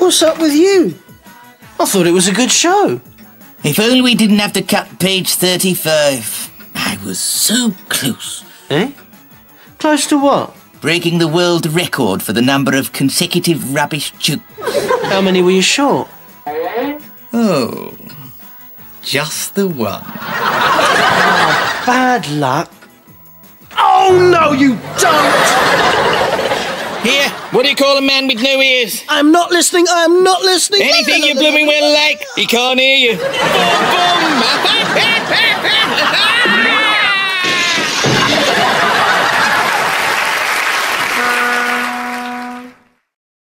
What's up with you? I thought it was a good show. If only we didn't have to cut page 35. I was so close. Eh? Close to what? Breaking the world record for the number of consecutive rubbish jokes. How many were you short? Oh, just the one. Bad luck. Oh, no, you don't! Here, what do you call a man with no ears? I'm not listening, I am not listening. Anything you blooming well like, he can't hear you. Boom, boom.